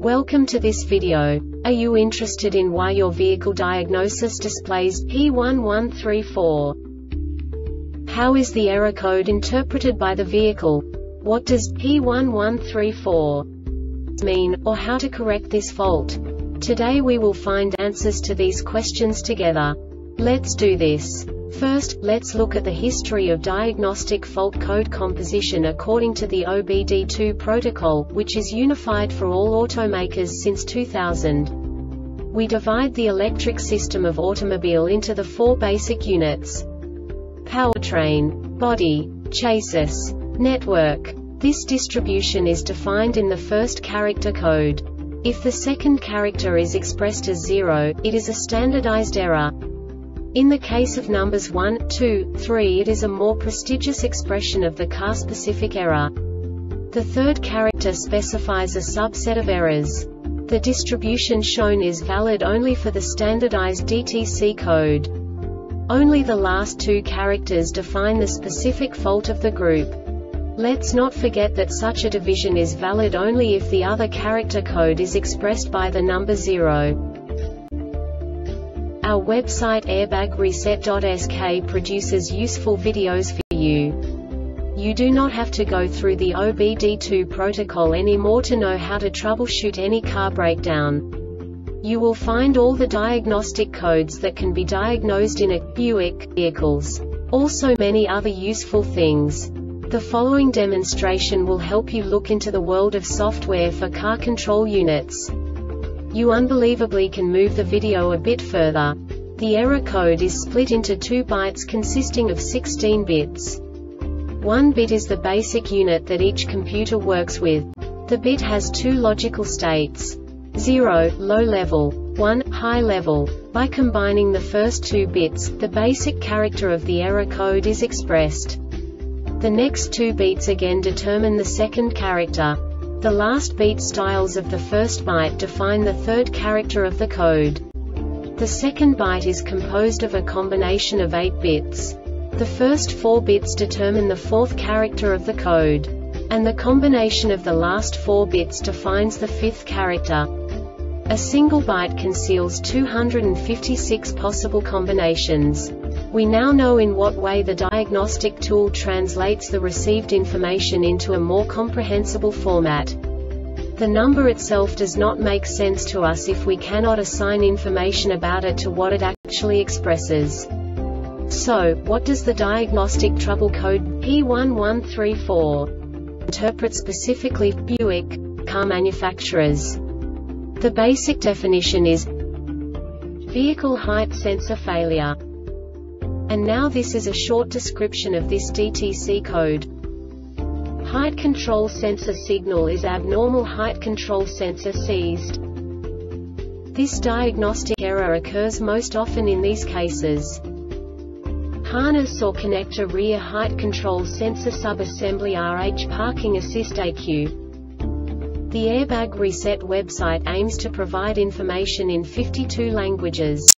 Welcome to this video. Are you interested in why your vehicle diagnosis displays P1134? How is the error code interpreted by the vehicle? What does P1134 mean, or how to correct this fault? Today we will find answers to these questions together. Let's do this. First, let's look at the history of diagnostic fault code composition according to the OBD2 protocol, which is unified for all automakers since 2000. We divide the electric system of automobile into the four basic units: powertrain, body, chassis, network. This distribution is defined in the first character code. If the second character is expressed as 0, it is a standardized error. In the case of numbers 1, 2, 3, it is a more prestigious expression of the car-specific error. The third character specifies a subset of errors. The distribution shown is valid only for the standardized DTC code. Only the last two characters define the specific fault of the group. Let's not forget that such a division is valid only if the other character code is expressed by the number 0. Our website airbagreset.sk produces useful videos for you. You do not have to go through the OBD2 protocol anymore to know how to troubleshoot any car breakdown. You will find all the diagnostic codes that can be diagnosed in a Buick vehicles. Also many other useful things. The following demonstration will help you look into the world of software for car control units. You unbelievably can move the video a bit further. The error code is split into 2 bytes consisting of 16 bits. 1 bit is the basic unit that each computer works with. The bit has 2 logical states: 0, low level, 1, high level. By combining the first 2 bits, the basic character of the error code is expressed. The next 2 beats again determine the second character. The last beat styles of the first byte define the third character of the code. The second byte is composed of a combination of 8 bits. The first 4 bits determine the fourth character of the code. And the combination of the last 4 bits defines the fifth character. A single byte conceals 256 possible combinations. We now know in what way the diagnostic tool translates the received information into a more comprehensible format. The number itself does not make sense to us if we cannot assign information about it to what it actually expresses. So, what does the diagnostic trouble code P1134 interpret specifically for Buick car manufacturers? The basic definition is vehicle height sensor failure. And now this is a short description of this DTC code. Height control sensor signal is abnormal. Height control sensor seized. This diagnostic error occurs most often in these cases: harness or connector rear height control sensor subassembly RH parking assist ECU. The Airbag Reset website aims to provide information in 52 languages.